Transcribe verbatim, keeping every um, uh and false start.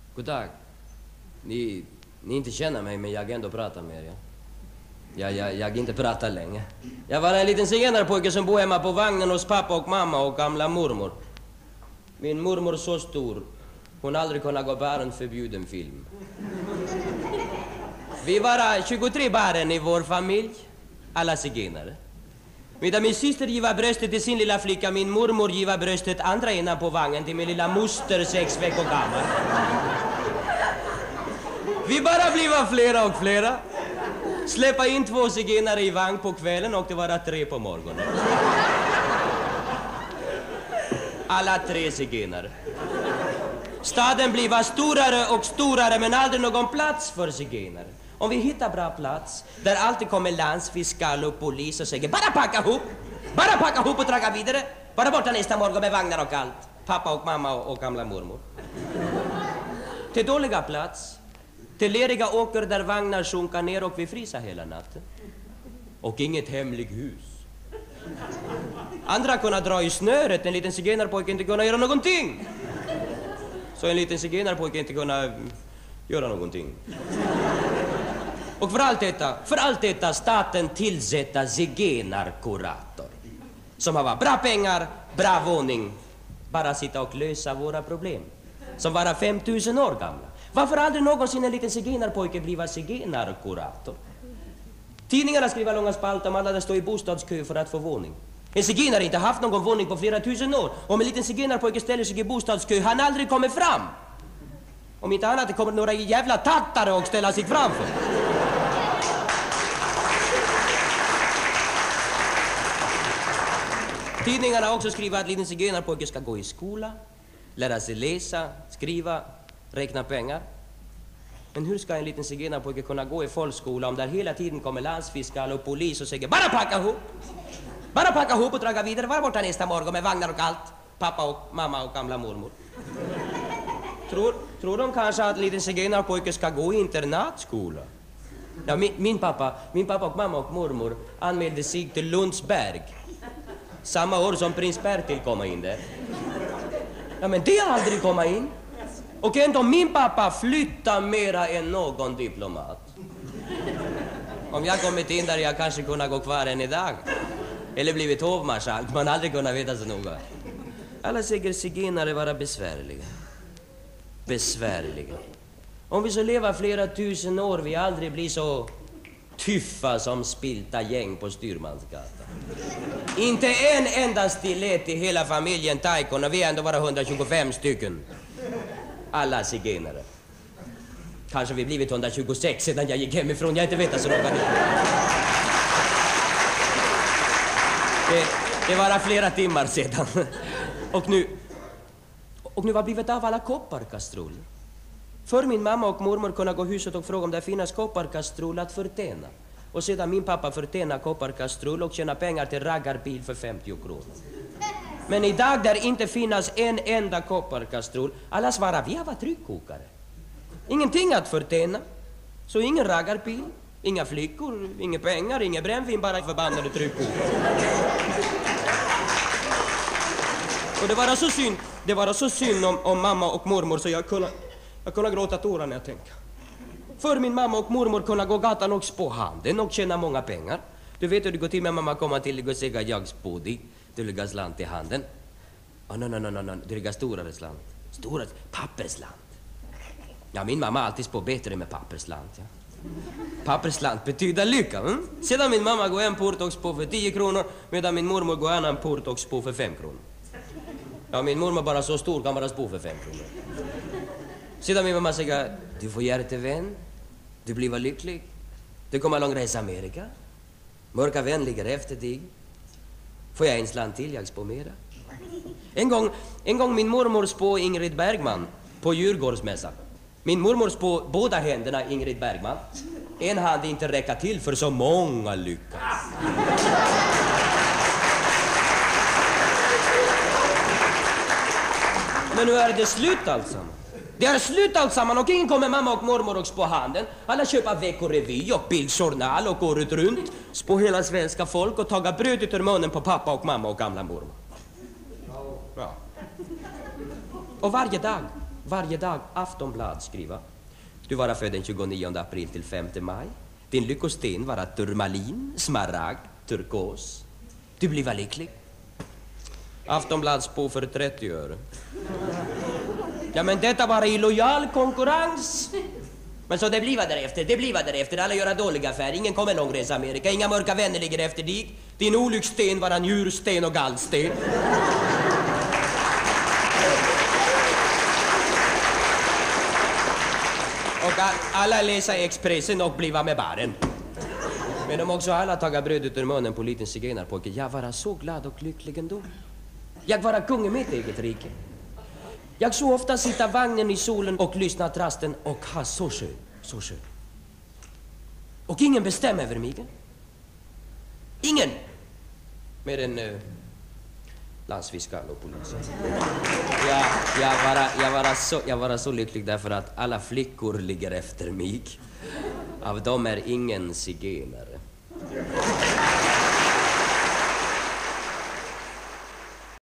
God dag. Ni, ni inte känner mig, men jag ändå pratar med er, ja. Jag, jag, jag inte pratar länge. Jag var en liten zigenarpojke som bor hemma på vagnen hos pappa och mamma och gamla mormor. Min mormor så stor, hon aldrig kunnat gå på en förbjuden film. Vi var tjugotre barn i vår familj, alla zigenare. Medan min syster giva bröstet till sin lilla flicka, min mormor giva bröstet andra ena på vagnen till min lilla moster, sex veckor gammal. Vi bara bliva flera och flera. Släppa in två zigenare i vagn på kvällen och det var tre på morgonen. Alla tre zigenare. Staden bliva storare och storare, men aldrig någon plats för zigenare. Om vi hittar bra plats, där alltid kommer landsfiskal och polis och säger bara packa ihop, bara packa ihop och traga vidare. Bara borta nästa morgon med vagnar och allt. Pappa och mamma och, och gamla mormor. Till dåliga plats. Till leriga åker där vagnar sjunka ner och vi frysa hela natten. Och inget hemligt hus. Andra kunna dra i snöret, en liten zigenarpojke inte kunna göra någonting. Så en liten zigenarpojke inte kunna göra någonting. Och för allt detta, för allt detta staten tillsätta zigenarkurator. Som har bra pengar, bra våning. Bara sitta och lösa våra problem. Som var fem tusen år gamla. Varför aldrig någonsin en liten zigenarpojke bliva zigenarkurator? Tidningarna skriver långa spalter om alla där står i bostadskö för att få våning. En zigenare inte haft någon våning på flera tusen år. Om en liten zigenarpojke ställer sig i bostadskö, han aldrig kommer fram. Om inte annat, det kommer några jävla tattare och ställa sig framför. Tidningarna har också skrivit att liten zigenarpojke ska gå i skola, lära sig läsa, skriva, räkna pengar. Men hur ska en liten zigenarpojke kunna gå i folkskola om där hela tiden kommer landsfiskal och polis och säger bara packa ihop, bara packa ihop och draga vidare, var borta nästa morgon med vagnar och allt. Pappa och mamma och gamla mormor. Tror, tror de kanske att liten zigenarpojke ska gå i internatskola? Ja, min, min pappa, min pappa och mamma och mormor anmälde sig till Lundsberg. Samma år som prins Bertil kom in där. Ja, men det har aldrig kommit in. Och ändå min pappa flyttar mera än någon diplomat. Om jag kommit in där jag kanske kunna gå kvar än idag. Eller blivit hovmarskalk, man aldrig kunnat veta så noga. Alla säger zigenare vara besvärliga. Besvärliga. Om vi så lever flera tusen år, vi aldrig blir så tyffa som spilta gäng på Styrmansgatan. Inte en enda stilett i hela familjen Taikon, och vi ändå bara hundratjugofem stycken. Alla zigenare. Kanske vi blivit hundratjugosex sedan jag gick hemifrån, jag inte vet så noga. Det, det var flera timmar sedan. Och nu Och nu var blivit av alla kopparkastruller. För min mamma och mormor kunde gå huset och fråga om det finns kopparkastrull att förtjäna. Och sedan min pappa förtjäna kopparkastrull och tjäna pengar till raggarbil för femtio kronor. Men idag där inte finns en enda kopparkastrull, alla svarar vi har varit tryckkokare. Ingenting att förtjäna. Så ingen raggarbil, inga flickor, inga pengar, inga brännvin, bara förbannade tryckkokare. Och det var så synd, det var så synd om, om mamma och mormor så jag kunde, jag kunde gråta tårar när jag tänkte. För min mamma och mormor kunde gå gatan och spå handen och tjäna många pengar. Du vet hur det går till med mamma komma till och säga jag spå dig. Det ligger slant i handen. Oh, no, no, no, no, no. Det ligger storare slant. Stora papperslant. Ja, min mamma alltid spå bättre med papperslant. Ja. Papperslant betyder lycka. Mm? Sedan min mamma går en port och spå för tio kronor medan min mormor går en annan port och spå för fem kronor. Ja, min mormor bara så stor kan bara spå för fem kronor. Sedan min mamma säger, du får hjärtevän, du blir lycklig. Du kommer lång resa Amerika. Mörka vän ligger efter dig. Får jag en slant till, jag spå mera. En gång, en gång min mormor spå Ingrid Bergman på Djurgårdsmässan. Min mormor spå båda händerna Ingrid Bergman. En hand inte räcka till för så många lyckas. Men nu är det slut alltså. Det är slut allsamman och ingen kommer mamma och mormor och spå handen. Alla köper veckorevy och bildjournal och går ut runt. Spå hela svenska folk och taga brödet ur munnen på pappa och mamma och gamla mormor. Ja. Och varje dag, varje dag Aftonblad skriva. Du var född den tjugonionde april till femte maj. Din lyckosten var turmalin, smaragd, turkos. Du blev lycklig. Aftonblads på för trettio öre. Ja, men detta var illojal konkurrens. Men så det blir därefter, det blir därefter. Alla gör dåliga affärer, ingen kommer långresa Amerika. Inga mörka vänner ligger efter dig. Din olycksten var en njursten och gallsten. Och alla läser Expressen och bliva med baren. Men de också alla tagar brödet ur munnen på liten zigenarpojke. Jag var så glad och lycklig ändå. Jag var kung i mitt eget rike. Jag så ofta sitta vagnen i solen och lyssna till rasten och ha så skön, så skön. Och ingen bestämmer över mig. Ingen. Mer än uh, landsfiskal och polisen. Ja, jag, var, jag, var så, jag var så lycklig därför att alla flickor ligger efter mig. Av dem är ingen zigenare.